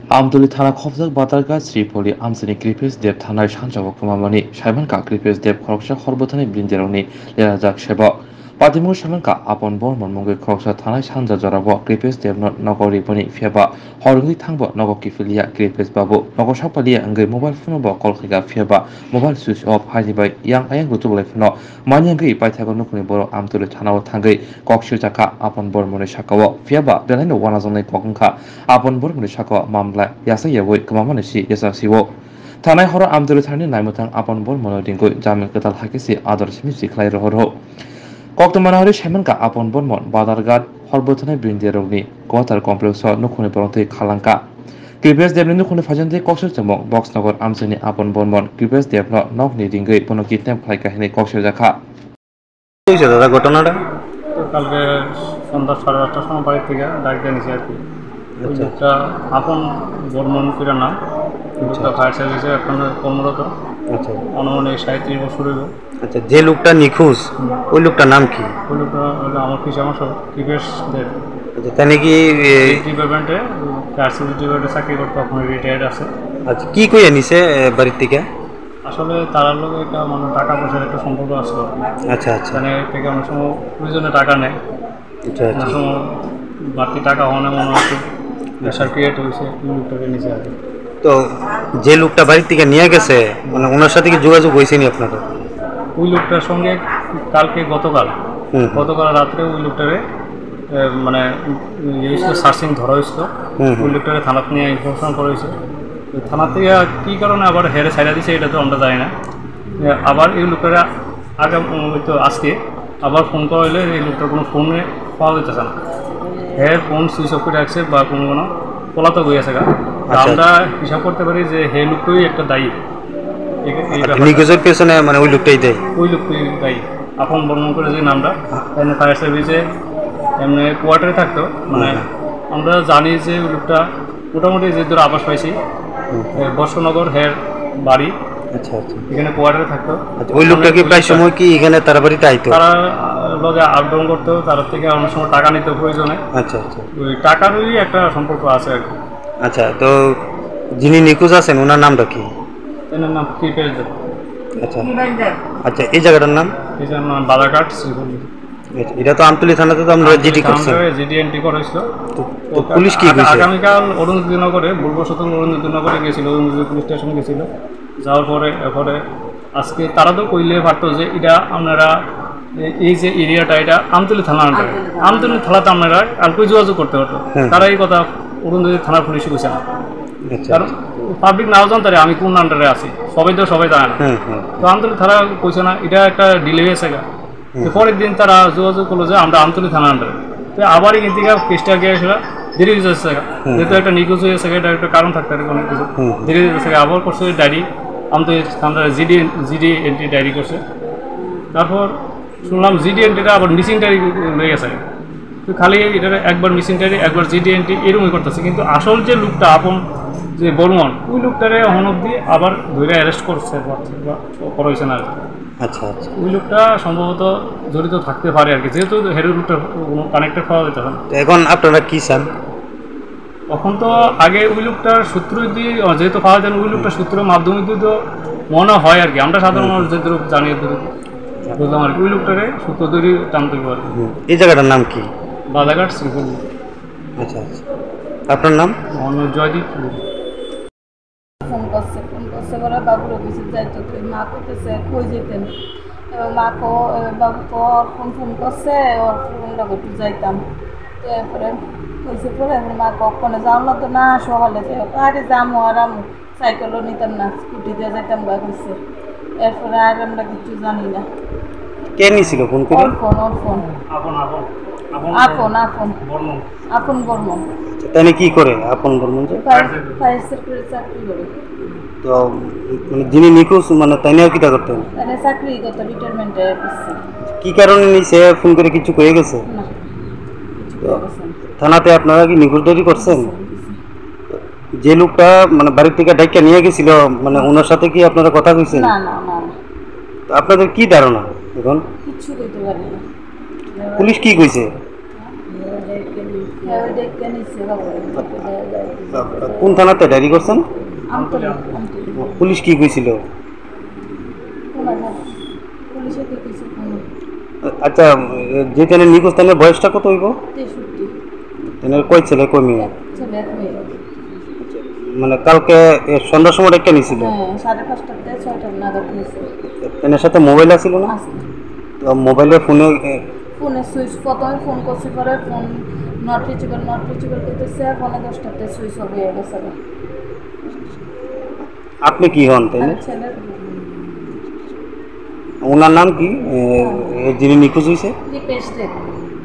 আমতলী থানা খবজাক বাতারগাঁ শ্রীপলি আমসিনি ক্রিপেস দেব থানায় সানজাবক কুমামানি সাইমানকা ক্রিপেস দেব খরকসা খরবথানি ব্রিঞ্জেরাवनि लेराजाक सेबक पातिमु साइमानका आपन बर्मन मंगै खरकसा थानाय सानजा जराबो क्रिपेस देब नगरी बनि फेबा हरगै थांबो नग किफिलिया क्रिपेस बाबु नग सापालिया अंगै मोबाइल फनबो कल खैगा फेबा मोबाइल स्विच अफ हाइनिबाय यां आयां रुतुबलायफनो मानियांगै बायथागो नुखुनि बर आमतली थानाव थांगै कक्सिजाका आपन बर्मनि साकाव फेबा बेलायनो वाना जंनै कगंखा आपन बर्मनि साकाव मामला यासा यावै कमामानि सि यासा सिवो थानाय हर आमतली थानानि नायमोथां आपन बर्मनो दिंगै जामिन कताल हाकिसि आदर सिमि सिख्लाय रहरो कक्टमानारि साइमानका आपन बर्मन बादारघाट हरबथानाय ब्रिन्देरावनि गवातार कमप्लेक्स नुखुनि बरंथै खालांका क्रिपेस देबनि नुखुनि फाजनथै कक्सर चमक बक्सनगर आमसनि आपन बर्मन क्रिपेस देबनो नगनि दिंगै बनो किडनेप खालायकाहिनी कक्सर जाखा হয়েছে দাদা ঘটনাটা? কালকে সন্ধ্যা 8:30টার সময় বাড়ি থেকে ডাক দিয়ে নিয়েছি আর কি। লোকটা আপন বর্মন ফিরা নাম, লোকটা ফায়ার সার্ভিসে এখন কর্মরত। আচ্ছা, অনুমানিক 37 বছর হইব। আচ্ছা, যে লোকটা নিখোঁজ ওই লোকটার নাম কি? ওই লোকটা হলো আমার পিসা আমার সব ক্রিকেট দেব। আচ্ছা, তাই নাকি ডিপার্টমেন্টে ফায়ার সার্ভিস ডিপার্টমেন্টে চাকরি করতো, এখন রিটায়ার্ড আছে। আচ্ছা, কি কইয়া নিছে বাড়ির থেকে? আসলে তার লোক একটা মানে টাকা পয়সার একটা সম্পর্ক আসলো। আচ্ছা আচ্ছা, মানে থেকে অনেক সময় প্রয়োজনে টাকা নেয়। আচ্ছা আচ্ছা, অনেক সময় বাড়তি টাকা হওয়ার মনে হচ্ছে প্রেশার ক্রিয়েট হয়েছে, লোকটাকে নিচে আসে। তো যে লোকটা বাড়ির থেকে নিয়ে গেছে মানে ওনার সাথে কি যোগাযোগ হয়েছে নি আপনাদের? ওই লোকটার সঙ্গে কালকে গতকাল রাত্রে ওই লোকটারে মানে সার্চিং ধরা হয়েছিল। ওই লোকটারে থানাতে নিয়ে ইনফরমেশন করা হয়েছে। থানা থেকে কী কারণে আবার হেরে ছাইড়া দিছে এটা তো আমরা জানি না। আবার এই লোকটারা তো আজকে আবার ফোন করা হলে এই লোকটার কোনো ফোনে পাওয়া যেতেছে না। হের ফোন সুইচ অফ করে রাখছে বা কোনো পলাতক হয়ে আছে। আমরা হিসাব করতে পারি যে হে লোকটাই একটা দায়ী। নিখোঁজের পেছনে মানে ওই লোকটাই দায়ী। ওই লোকটাই দায়ী। আপন বর্ণন করে যে নামটা ফায়ার সার্ভিসে এমনি কোয়ার্টারে থাকতো, মানে আমরা জানি যে ওই লোকটা মোটামুটি যে ধরো আবাস পাইছি বর্ষনগর হের বাড়ি। আচ্ছা আচ্ছা, এখানে কোয়ার্টারে থাকতো। ওই লোকটা কি প্রায় সময় কি এখানে তার বাড়িতে আইতো? তারা লগে আপডাউন করতো, তার থেকে অনেক সময় টাকা নিতে প্রয়োজনে। আচ্ছা আচ্ছা, ওই টাকারই একটা সম্পর্ক আছে আর কি। আচ্ছা, তো যিনি নিখোঁজ আছেন ওনার নামটা কি? এনার নাম ক্রিপেস দেব। আচ্ছা আচ্ছা, এই জায়গাটার নাম? এই জায়গার নাম বাদারঘাট শ্রীপল্লী। এটা তো আমতলী থানাতে তো আমরা জিডি করছি, জিডি এন্ট্রি করা হয়েছিল। তো পুলিশ কি কইছে? আগামীকাল অরুণোদয়নগরে ভুলবশত অরুণোদয়নগরে গেছিল, অরুণোদয় পুলিশ স্টেশন গেছিল। যাওয়ার পরে আজকে তারা তো কইলে পারতো যে এটা আপনারা এই যে এরিয়াটা এটা আমতলী থানা আন্ডারে, আমতলী থানাতে আপনারা কালকে যোগাযোগ করতে পারতো। তারা এই কথা অরুণোদয় থানার পুলিশে কইছে না, কারণ পাবলিক নাও জানতে আমি কোন আন্ডারে আছি সবাই জানে না। তো আমতলী থানা কইছে না, এটা একটা ডিলে হয়েছে। পরের দিন তারা যোগাযোগ করলো যে আমরা আমতলী থানা আন্ডারে। তো আবার এখান থেকে কেসটা গিয়ে দেরি হয়ে যাচ্ছে, যেহেতু একটা নিখোঁজ হয়েছে, এটা একটা কারণ থাকতে পারে অনেক কিছু। দেরি হয়ে যাচ্ছে, আবার করছে ডায়েরি আমতলী থানা জিডি এন্ট্রি ডায়েরি করছে। তারপর শুনলাম জিডি এন্ট্রিটা আবার মিসিং ডায়েরি হয়ে গেছে। তো খালি এটা একবার মিসিং ডায়েরি একবার জিডি এন্ট্রি এরকমই করতেছে, কিন্তু আসল যে লোকটা আপন যে বর্মন ওই লোকটারে হনক দিয়ে আবার ধরে অ্যারেস্ট করছে করা হয়েছে না। আচ্ছা আচ্ছা, ওই লোকটা সম্ভবত জড়িত থাকতে পারে আর কি, যেহেতু হেরো লোকটা কানেক্টেড পাওয়া যেত না। এখন আপনারা কি চান? এখন তো আগে ওই লোকটার সূত্র দিয়ে যেহেতু পাওয়া যায়, ওই লোকটার সূত্রের মাধ্যমে তো মনে হয় আর কি, আমরা সাধারণ মানুষ যে জানি বুঝলাম আর কি, ওই লোকটারে সূত্র ধরে টানতে পারে। এই জায়গাটার নাম কি? বাদারঘাট শ্রীপল্লী। আচ্ছা আচ্ছা, আপনার নাম? জয়দীপ। ফোন করছে বলে বাবুর অফিসে যাইতো, মা করতেছে কই যেতেন, এবং মা বাবু ফোন করছে ওর ফোন লগে একটু যাইতাম। তো এরপরে কইছে পরে মা কখনো যাওয়া তো না, সকালে যাই আরে যামো আর আমি সাইকেলও নিতাম না, স্কুটি দিয়ে যাইতাম বা কইছে। এরপরে আর আমরা কিছু জানি না। কে নিছিল ফোন করে? ওর ফোন আপন বর্মন। তাহলে কি করে আপন বর্মন? ফায়ার সার্ভিসে চাকরি করে। তো মানে যিনি নিখোঁজ মানে তাইনাও কিটা করতেন? চাকরি করতো রিটায়ারমেন্টে। কি কারণে নিছে ফোন করে কিছু কয়ে গেছে? থানাতে আপনারা কি নিখোঁজ দাবি করছেন? যে লোকটা মানে বাড়ির থেকে ডাইকা নিয়ে গেছিল মানে ওনার সাথে কি আপনারা কথা কইছেন? না না না। আপনাদের কি ধারণা এখন? কিছু কইতে পারি না। পুলিশ কি কইছে? হ্যাঁ ওই ডেকে নিচ্ছে বাবু কোন থানাতে ডায়েরি করছেন? আমতলি পুলিশ কি কইছিল? কোমাজাক পুলিশে কি কিছু কোনো আচ্ছা, যে ট্রেনের নিখোঁজ ট্রেনের বয়সটা কত হইব? 63 ট্রেনের কয় ছেলে কয় মেয়ে? ছেলে এক মেয়ে। মানে কালকে সন্ধ্যার সময় ডেকে নিছিল? হ্যাঁ 5:30 6টা নাগাদ নিচ্ছে। ট্রেনের সাথে মোবাইল আছিল না? তো মোবাইলে ফোনে সুইচ প্রথমে ফোন করছি পরে ফোন নট রিচেবল করতেছে ফোনে 10টাতে সুইচ অফ হয়ে গেছে। আপনি কি হন তাই না? ছেলের ওনার নাম কি যিনি নিখোঁজ হয়েছে? রিপেশ